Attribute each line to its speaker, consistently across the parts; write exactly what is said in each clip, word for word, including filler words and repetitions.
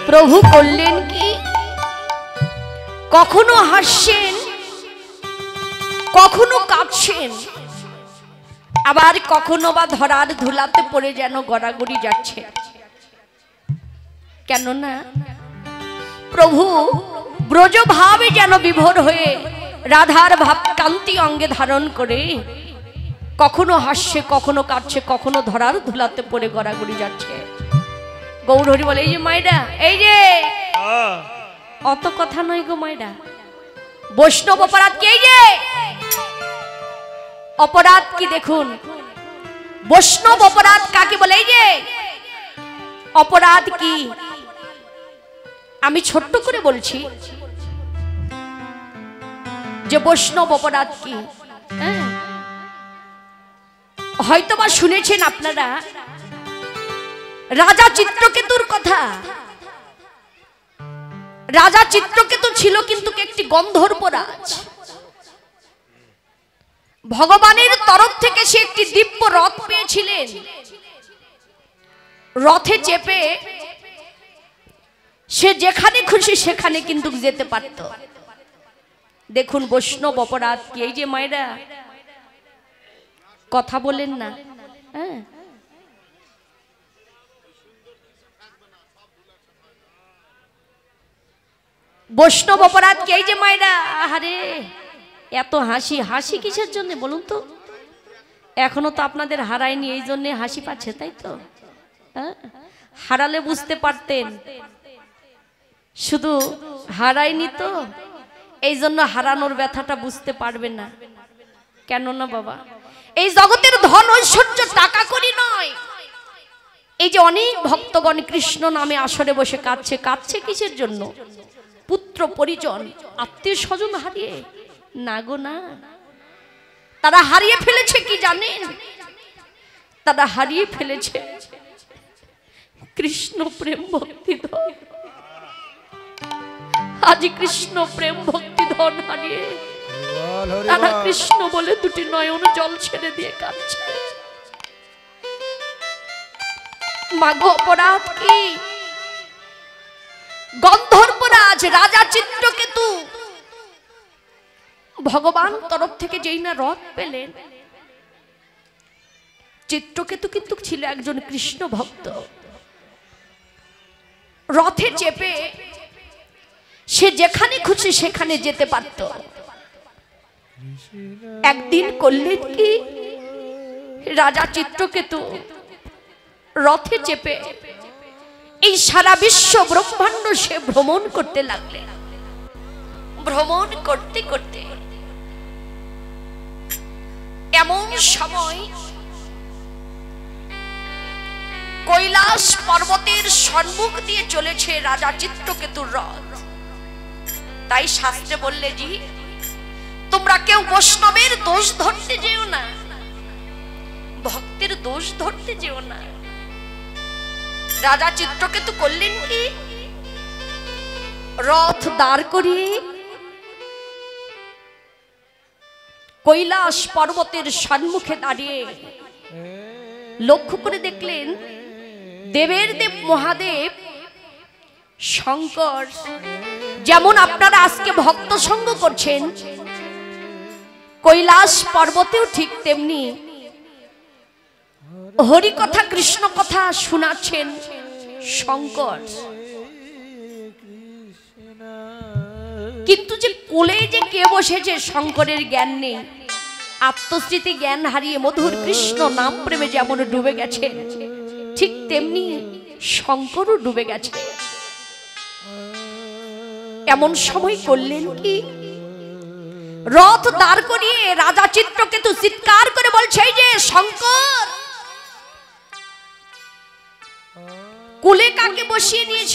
Speaker 1: প্রভু করলেন কি, কখনো হাসছেন, কখনো কাঁদছেন, আবার কখনো বা ধরার ধুলাতে পড়ে যেন গড়াগড়ি যাচ্ছে। কেননা প্রভু ব্রজভাবে যেন বিভোর হয়ে রাধার ভাব কান্তি অঙ্গে ধারণ করে কখনো হাসছে, কখনো কাঁদছে, কখনো ধরার ধুলাতে পড়ে গড়াগড়ি যাচ্ছে। গৌরহরি বলে, এই যে মাইডা, এই যে অত কথা নয় গো মাইডা, বৈষ্ণব অপরাধ কি? এই যে অপরাধ কি দেখুন, বৈষ্ণব অপরাধ কাকে বলে? এই যে অপরাধ কি আমি ছোট্ট করে বলছি যে বৈষ্ণব অপরাধ কি। হ্যাঁ, হয়তোবা শুনেছেন আপনারা রাজা চিত্রকেতুর কথা। রাজা চিত্রকেতু ছিল কিন্তু একটি গন্ধর্ব রাজ। ভগবানের তরফ থেকে সে একটি দিব্য রথ পেয়েছিলেন। রথে চেপে সে যেখানে খুশি সেখানে কিন্তু যেতে পারত। দেখুন বৈষ্ণব অপরাধ কি। এই যে মায়েরা কথা বলেন না, হ্যাঁ, বৈষ্ণব অপরাধ কি? এই যে মায়েরা, আরে এত হাসি, হাসি কিসের জন্য বলুন তো? এখনো তো আপনাদের হারায়নি, এই জন্য হাসি পাচ্ছে, তাই তো? হ্যাঁ, হারালে বুঝতে পারতেন, শুধু হারায়নি তো এই জন্য হারানোর ব্যথাটা বুঝতে পারবে না। কেননা বাবা, এই জগতের ধন ঐশ্বর্য টাকা করি নয়। এই যে অনেক ভক্তগণ কৃষ্ণ নামে আসরে বসে কাঁদছে, কাঁদছে কিসের জন্য? পুত্র পরিজন আত্মীয় স্বজন হারিয়ে না গো না। তারা হারিয়ে ফেলেছে কি জানেন? তারা হারিয়ে ফেলেছে কৃষ্ণ প্রেম ভক্তি ধন। আজ কৃষ্ণ প্রেম ভক্তি ধন হারিয়ে তারা কৃষ্ণ বলে দুটি নয়ন জল ছেড়ে দিয়ে কাঁদছে। মাগো অপরাধ কি? গন্ধর্বরাজ রাজা চিত্রকেতু ভগবান তরফ থেকে যেই না রথ পেলেন, চিত্রকেতু কিন্তু ছিল একজন কৃষ্ণ ভক্ত। রথে চেপে সে যেখানে খুশি সেখানে যেতে পারত। একদিন করলেন কি, রাজা চিত্রকেতু রথে চেপে এই সারা বিশ্ব ব্রহ্মাণ্ড সে ভ্রমণ করতে লাগলেন। ভ্রমণ করতে করতে এমন সময় কৈলাস পর্বতের সম্মুখ দিয়ে চলেছে রাজা চিত্রকেতুর রথ। তাই শাস্ত্রে বললে জি, তোমরা কেউ বৈষ্ণবের দোষ ধরতে যেও না, ভক্তের দোষ ধরতে যেও না। রাজা চিত্রকেতু করলেন কি, রথ দাঁড় করিয়ে কৈলাস পর্বতের সম্মুখে দাঁড়িয়ে লক্ষ্য করে দেখলেন দেবের দেব মহাদেব শঙ্কর যেমন আপনারা আজকে ভক্ত সঙ্গ করছেন, কৈলাস পর্বতেও ঠিক তেমনি হরি কথা কৃষ্ণ কথা শোনাচ্ছেন শঙ্কর। কিন্তু যে কোলে যে কে বসেছে শঙ্করের জ্ঞান নেই। আত্মস্মৃতি জ্ঞান হারিয়ে মধুর কৃষ্ণ নাম প্রেমে যেমন ডুবে গেছে, ঠিক তেমনি শঙ্করও ডুবে গেছে। এমন সময় করলেন কি, রথ দাঁড় করিয়ে রাজা চিত্রকেতু চিৎকার করে বলছে, এই যে শঙ্কর, কুলে কাকে বসিয়ে নিয়েছ?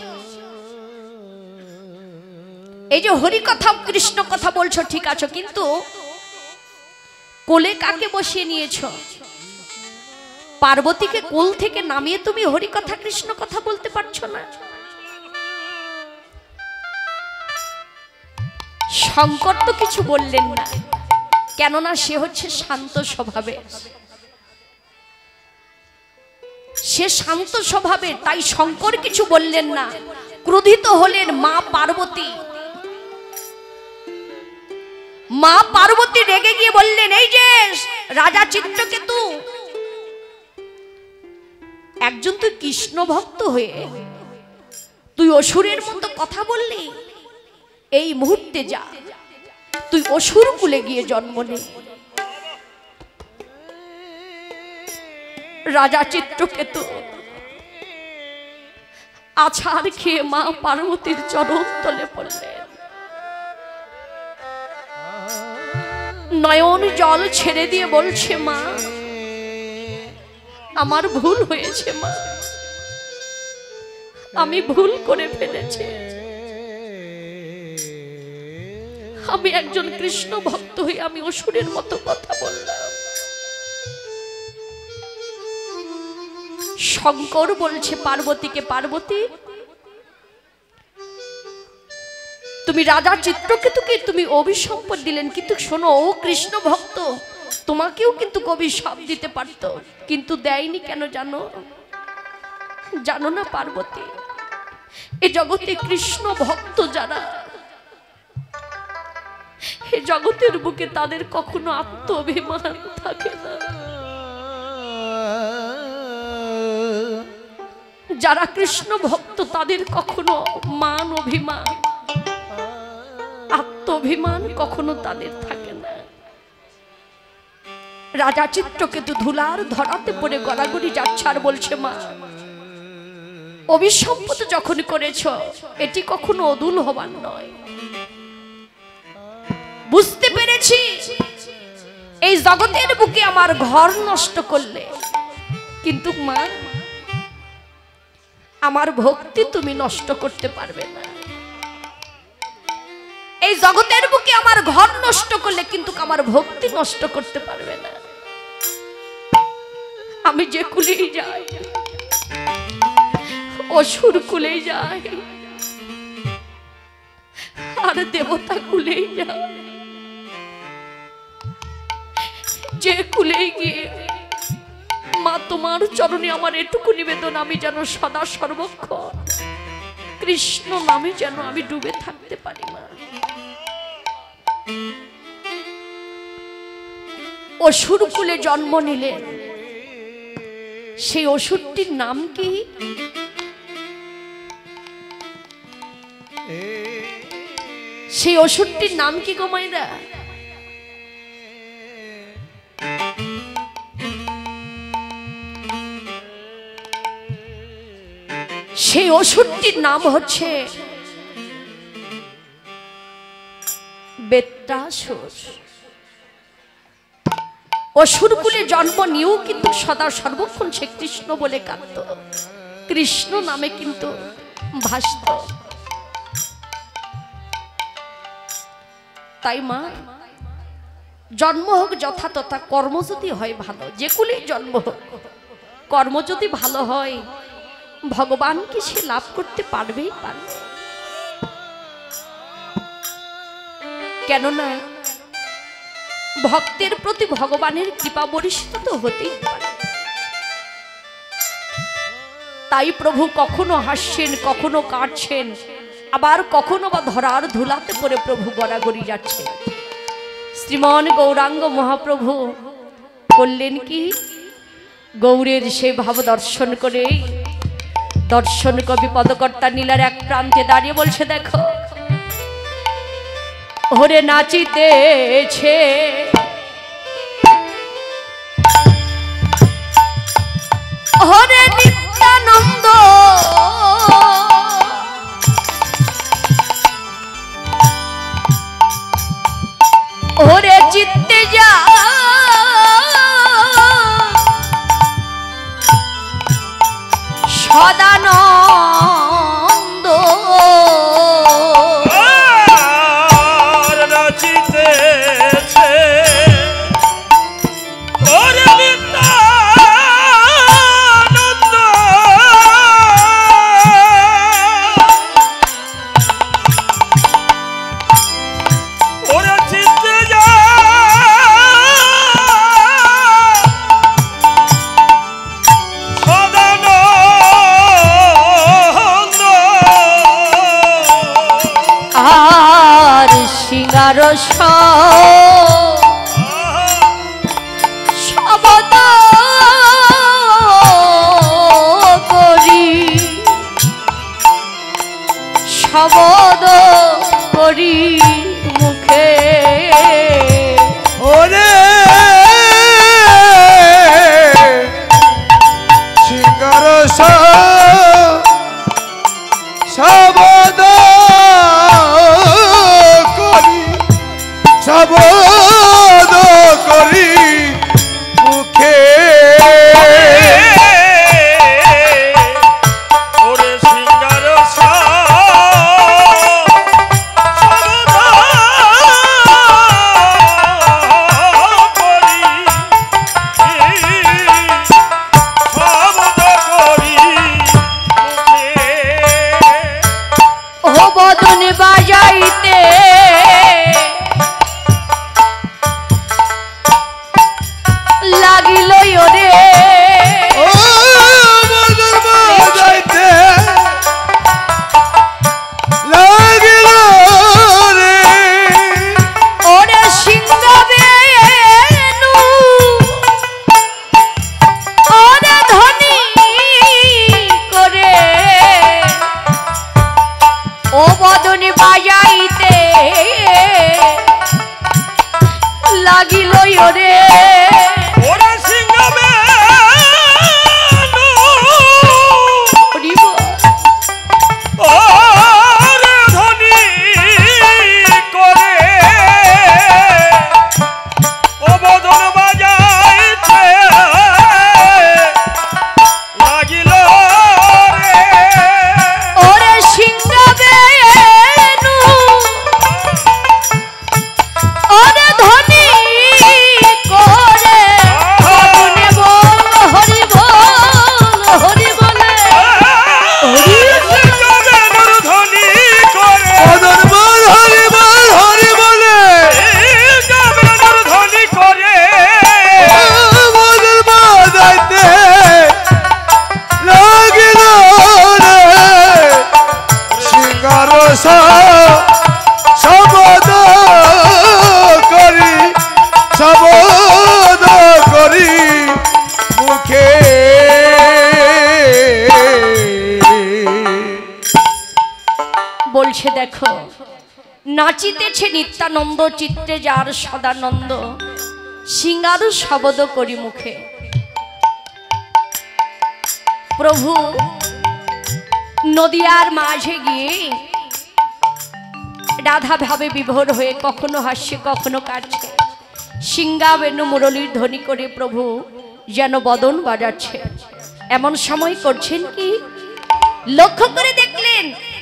Speaker 1: এই যে হরি কথা কৃষ্ণ কথা বলছো ঠিক আছে, কিন্তু কোলে কাকে বসিয়ে নিয়েছ? পার্বতীকে কোল থেকে নামিয়ে তুমি হরি কথা কৃষ্ণ কথা বলতে পারছো না? শঙ্কর তো কিছু বললেন না, কেননা সে হচ্ছে শান্ত স্বভাবে। সে শান্ত স্বভাবের, তাই শঙ্কর কিছু বললেন না। ক্রোধিত হলেন মা পার্বতী। মা পার্বতী রেগে গিয়ে বললেন, এই যে রাজা চিত্রকেতু, একজন তুই কৃষ্ণ ভক্ত হয়ে তুই অসুরের মতো কথা বললি, এই মুহূর্তে যা, তুই অসুর কুলে গিয়ে জন্ম নে। রাজা চিত্রকেতু আছাড় খেয়ে মা পার্বতীর চরণ তলে পড়লেন। নয়ন জল ছেড়ে দিয়ে বলছে, মা আমার ভুল হয়েছে, মা আমি ভুল করে ফেলেছি। আমি একজন কৃষ্ণ ভক্ত হয়ে আমি অসুরের মতো কথা বললাম। শঙ্কর বলছে পার্বতীকে, পার্বতী তুমি রাজা চিত্রকেতুকে তুমি অভিশাপ দিলেন, কিন্তু শোনো, ও কৃষ্ণ ভক্ত, তোমাকেও কিন্তু অভিশাপ দিতে পারত, কিন্তু দেয়নি কেন জানো? জানো না পার্বতী, এ জগতে কৃষ্ণ ভক্ত যারা, এ জগতের বুকে তাদের কখনো আত্ম অভিমান থাকে না। যারা কৃষ্ণ ভক্ত তাদের কখনো মান অভিমান, আত্ম অভিমান কখনো তাদের থাকে না। রাজা চিত্রকেতু ধুলার ধরাতে পড়ে গড়াগড়ি যাচ্ছে আর বলছে, মা অভিসম্পদ যখন করেছ, এটি কখনো অদূল হবার নয়। বুঝতে পেরেছি এই জগতের বুকে আমার ঘর নষ্ট করলে, কিন্তু মা আমার ভক্তি তুমি নষ্ট করতে পারবে না। এই জগতের বুকে আমার ঘর নষ্ট করলে কিন্তু আমার ভক্তি নষ্ট করতে পারবে না। আমি যে কুলেই যাই, অসুর কুলেই যাই, আর দেবতা কুলেই যাই, যে কুলেই গিয়ে মা তোমার চরণে আমার এটুকু নিবেদন, আমি যেন সদা সর্বক্ষণ কৃষ্ণ নামে যেন আমি ডুবে থাকতে পারি। মা অসুর কুলে জন্ম নিলেন, সেই অসুরটির নাম কি? সেই অসুরটির নাম কি গো মায়েরা? সেই অসুরটির নাম হচ্ছে বেত্রাসুর। অসুর কুলে জন্ম নিয়েও কিন্তু সদা সর্বক্ষণ সে কৃষ্ণ বলে কাঁদত, কৃষ্ণ নামে কিন্তু ভাসত। তাই মা, জন্ম হোক যথা তথা, কর্ম যদি হয় ভালো, যে কুলেই জন্ম হোক, কর্ম যদি ভালো হয়, ভগবানকে সে লাভ করতে পারবেই পারবে। কেননা ভক্তের প্রতি ভগবানের কৃপা বরিষ্ঠ তো হতেই পারে। তাই প্রভু কখনো হাসছেন, কখনো কাটছেন, আবার কখনো বা ধরার ধুলাতে পড়ে প্রভু গড়াগড়ি যাচ্ছে। শ্রীমান গৌরাঙ্গ মহাপ্রভু করলেন কি? গৌরের সে ভাব দর্শন করে দর্শন কবি পদকর্তা নীলার এক প্রান্তে দাঁড়িয়ে বলছে, দেখো ওরে নাচিতেছে ওরে নিত্যানন্দ, ওরে চিত্তে যা সদানন্দ,
Speaker 2: নাচিতেছে ওরে নিত্যানন্দ, ওরে চিত্তে যা সদানন্দ।
Speaker 1: সিঙ্গার শবদ করি শবদ করি মুখে
Speaker 3: ওরে সিঙ্গার শবদ করি শবদ করি মুখে
Speaker 2: ওরে সিঙ্গার
Speaker 1: বদন বাজাইতে লাগিল ওরে
Speaker 3: ও বদন বাজাইতে লাগিল রে
Speaker 1: ওরে সিংহবেনু ওরে ধনী করে ও বদন বাজাইতে লাগিল ওরে
Speaker 2: ওরে সিংহবেনু ওরে ধনী করে ও বদন বাজাইতে লাগিল রে
Speaker 1: ওরে সিংহবেনু ওরে ধনী করে বদনে বল হরি বল হরি বলে
Speaker 2: সিংহবেনুর ধনী করে
Speaker 3: বদন বল হরি বল হরি বলে
Speaker 2: সিংহবেনুর ধনী করে
Speaker 3: বদন বাজাইতে লাগিল রে সিঙ্গার শবদ করি শবদ করি মুখে
Speaker 1: বলছে দেখো নাচিতেছে নিত্যানন্দ চিত্রে যার সদানন্দ সিঙ্গার শবদ করি মুখে প্রভু নদিয়ার মাঝে গিয়ে রাধা ভাবে বিভোর হয়ে কখনো হাসছে কখনো কাটছে সিঙ্গা বেনু মুরলীর ধ্বনি করে প্রভু যেন বদন বাজাচ্ছে এমন সময় করছেন কি লক্ষ্য করে দেখলেন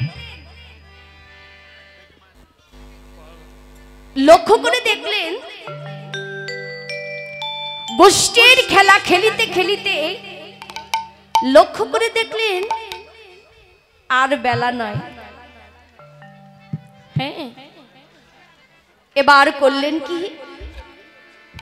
Speaker 1: লক্ষ্য করে দেখলেন গোষ্ঠীর খেলা খেলিতে খেলিতে লক্ষ্য করে দেখলেন আর বেলা নয় হ্যাঁ এবার করলেন কি